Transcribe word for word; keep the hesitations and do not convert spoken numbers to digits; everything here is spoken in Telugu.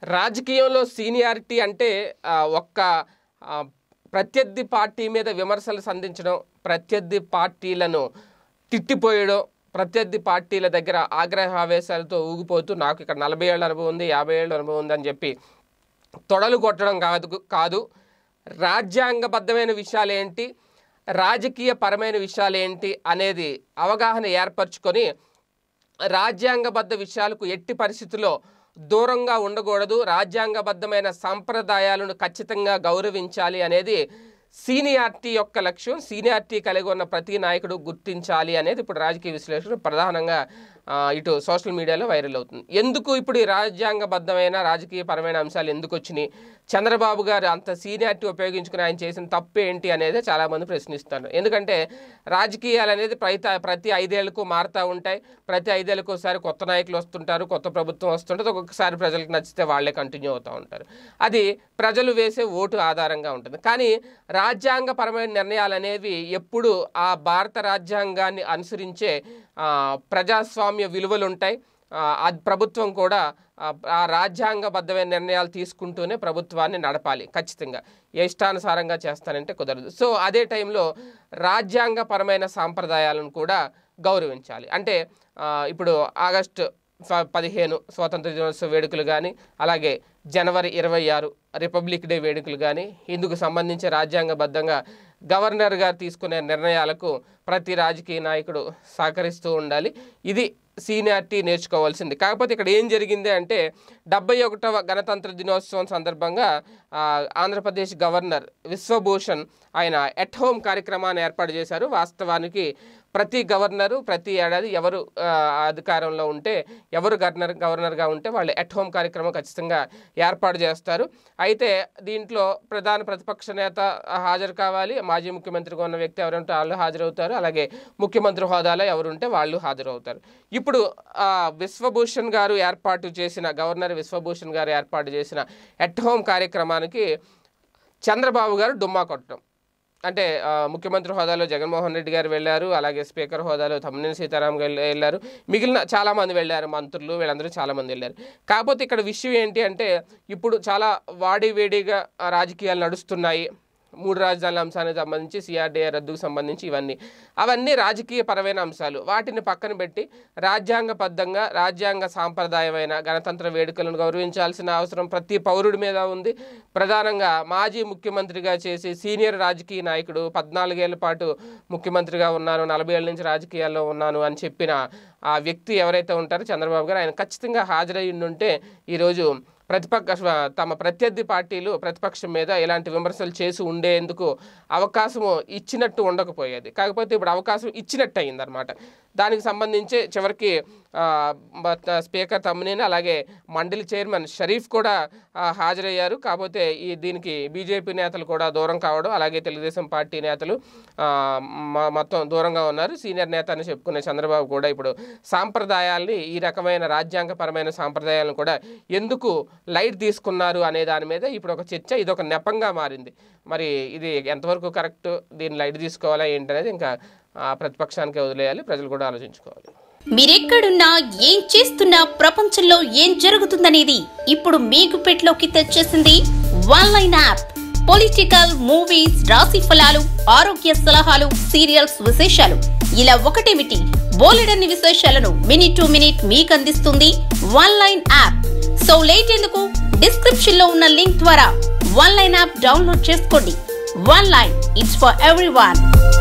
రాజకీయంలో సీనియారిటీ అంటే ఒక్క ప్రత్యర్థి పార్టీ మీద విమర్శలు సంధించడం, ప్రత్యర్థి పార్టీలను తిట్టిపోయడం, ప్రత్యర్థి పార్టీల దగ్గర ఆగ్రహావేశాలతో ఊగిపోతూ నాకు ఇక్కడ నలభై ఏళ్ళ అనుభవం ఉంది, యాభై ఏళ్ళ అనుభవం ఉంది అని చెప్పి తొడలు కొట్టడం కాదు కాదు రాజ్యాంగబద్ధమైన విషయాలు ఏంటి, రాజకీయ పరమైన విషయాలు ఏంటి అనేది అవగాహన ఏర్పరచుకొని రాజ్యాంగబద్ధ విషయాలకు ఎట్టి పరిస్థితుల్లో దూరంగా ఉండకూడదు, రాజ్యాంగబద్ధమైన సంప్రదాయాలను ఖచ్చితంగా గౌరవించాలి అనేది సీనియారిటీ యొక్క లక్ష్యం. సీనియారిటీ కలిగి ఉన్న ప్రతి నాయకుడు గుర్తించాలి అనేది ఇప్పుడు రాజకీయ విశ్లేషణ ప్రధానంగా ఇటు సోషల్ మీడియాలో వైరల్ అవుతుంది. ఎందుకు ఇప్పుడు ఈ రాజ్యాంగబద్ధమైన రాజకీయ పరమైన అంశాలు ఎందుకు వచ్చినాయి, చంద్రబాబు గారు అంత సీనియారిటీ ఉపయోగించుకుని ఆయన చేసిన తప్పు ఏంటి అనేది చాలామంది ప్రశ్నిస్తారు. ఎందుకంటే రాజకీయాలు అనేది ప్రతి ప్రతి ఐదేళ్లకు మారుతూ ఉంటాయి, ప్రతి ఐదేళ్లకు ఒకసారి కొత్త నాయకులు వస్తుంటారు, కొత్త ప్రభుత్వం వస్తుంటుంది, ఒక్కొక్కసారి ప్రజలకు నచ్చితే వాళ్ళే కంటిన్యూ అవుతూ ఉంటారు. అది ప్రజలు వేసే ఓటు ఆధారంగా ఉంటుంది. కానీ రాజ్యాంగపరమైన నిర్ణయాలు అనేవి ఎప్పుడు ఆ భారత రాజ్యాంగాన్ని అనుసరించే ప్రజాస్వామ్య విలువలు ఉంటాయి. అది ప్రభుత్వం కూడా ఆ రాజ్యాంగబద్ధమైన నిర్ణయాలు తీసుకుంటూనే ప్రభుత్వాన్ని నడపాలి. ఖచ్చితంగా ఏ ఇష్టానుసారంగా చేస్తానంటే కుదరదు. సో అదే టైంలో రాజ్యాంగపరమైన సాంప్రదాయాలను కూడా గౌరవించాలి. అంటే ఇప్పుడు ఆగస్టు పదిహేను స్వాతంత్ర దినోత్సవ వేడుకలు కానీ, అలాగే జనవరి ఇరవై ఆరు రిపబ్లిక్ డే వేడుకలు కానీ ఇందుకు సంబంధించి రాజ్యాంగబద్ధంగా గవర్నర్ గారు తీసుకునే నిర్ణయాలకు ప్రతి రాజకీయ నాయకుడు సహకరిస్తూ ఉండాలి. ఇది సీనియారిటీ నేర్చుకోవాల్సింది. కాకపోతే ఇక్కడ ఏం జరిగింది అంటే డెబ్బై ఒకటవ గణతంత్ర దినోత్సవం సందర్భంగా ఆంధ్రప్రదేశ్ గవర్నర్ విశ్వభూషణ్ ఆయన ఎట్ హోమ్ కార్యక్రమాన్ని ఏర్పాటు చేశారు. వాస్తవానికి ప్రతి గవర్నరు ప్రతి ఏడాది ఎవరు అధికారంలో ఉంటే, ఎవరు గవర్నర్ గవర్నర్గా ఉంటే వాళ్ళు ఎట్ హోమ్ కార్యక్రమం ఖచ్చితంగా ఏర్పాటు చేస్తారు. అయితే దీంట్లో ప్రధాన ప్రతిపక్ష నేత హాజరు కావాలి, మాజీ ముఖ్యమంత్రిగా ఉన్న వ్యక్తి ఎవరంటే వాళ్ళు హాజరవుతారు, అలాగే ముఖ్యమంత్రి హోదాలో ఎవరుంటే వాళ్ళు హాజరవుతారు. ఇప్పుడు విశ్వభూషణ్ గారు ఏర్పాటు చేసిన గవర్నర్ విశ్వభూషణ్ గారు ఏర్పాటు చేసిన ఎట్ హోమ్ కార్యక్రమానికి చంద్రబాబు గారు డుమ్మా కొట్టడం. అంటే ముఖ్యమంత్రి హోదాలో జగన్మోహన్ రెడ్డి గారు వెళ్ళారు, అలాగే స్పీకర్ హోదాలో తమ్మినేని సీతారాం గారు వెళ్ళారు, మిగిలిన చాలామంది వెళ్ళారు, మంత్రులు వీళ్ళందరూ చాలామంది వెళ్ళారు. కాకపోతే ఇక్కడ విషయం ఏంటి అంటే ఇప్పుడు చాలా వాడివేడిగా రాజకీయాలు నడుస్తున్నాయి. మూడు రాజధానుల అంశానికి సంబంధించి, సిఆర్డీఏ రద్దుకు సంబంధించి ఇవన్నీ అవన్నీ రాజకీయ పరమైన అంశాలు. వాటిని పక్కన పెట్టి రాజ్యాంగబద్ధంగా రాజ్యాంగ సాంప్రదాయమైన గణతంత్ర వేడుకలను గౌరవించాల్సిన అవసరం ప్రతి పౌరుడి మీద ఉంది. ప్రధానంగా మాజీ ముఖ్యమంత్రిగా చేసి సీనియర్ రాజకీయ నాయకుడు, పద్నాలుగేళ్ల పాటు ముఖ్యమంత్రిగా ఉన్నాను, నలభై ఏళ్ళ నుంచి రాజకీయాల్లో ఉన్నాను అని చెప్పిన ఆ వ్యక్తి ఎవరైతే ఉంటారో చంద్రబాబు గారు, ఆయన ఖచ్చితంగా హాజరై ఉంటే ఈరోజు ప్రతిపక్ష తమ ప్రత్యర్థి పార్టీలు ప్రతిపక్షం మీద ఇలాంటి విమర్శలు చేసి ఉండేందుకు అవకాశం ఇచ్చినట్టు ఉండకపోయేది. కాకపోతే ఇప్పుడు అవకాశం ఇచ్చినట్టు అయిందనమాట. దానికి సంబంధించి చివరికి స్పీకర్ తమ్మినేని అలాగే మండలి చైర్మన్ షరీఫ్ కూడా హాజరయ్యారు. కాకపోతే ఈ దీనికి బీజేపీ నేతలు కూడా దూరం కావడం, అలాగే తెలుగుదేశం పార్టీ నేతలు మొత్తం దూరంగా ఉన్నారు. సీనియర్ నేత అని చెప్పుకునే చంద్రబాబు కూడా ఇప్పుడు సాంప్రదాయాల్ని, ఈ రకమైన రాజ్యాంగపరమైన సాంప్రదాయాలను కూడా ఎందుకు లైట్ తీసుకున్నారు అనే దాని మీద ఇప్పుడు ఒక చర్చ, ఇది ఒక నెపంగా మారింది. మరి ఇది ఎంతవరకు కరెక్ట్, దీన్ని లైట్ తీసుకోవాలా ఏంటనేది ఇంకా ప్రతిపక్షానికి వదిలేయాలి, ప్రజలు కూడా ఆలోచించుకోవాలి. మీరెక్కడున్నా ఏం చేస్తున్నా ప్రపంచంలో ఏం జరుగుతుందనేది ఇప్పుడు మీకు పెట్లోకి తెచ్చేసింది one line app. Political, movies, రాశి ఫలాలు, ఆరోగ్య సలహాలు, సీరియల్స్ విశేషాలు, ఇలా ఒకటేమిటి బోలెడన్ని విశేషాలను మినిట్ టు మినిట్ మీకు అందిస్తుంది one line app. So late ఎందుకు, డిస్క్రిప్షన్ లో ఉన్న లింక్ ద్వారా వన్ లైన్ యాప్ డౌన్లోడ్ చేసుకోండి. One line, it's for everyone.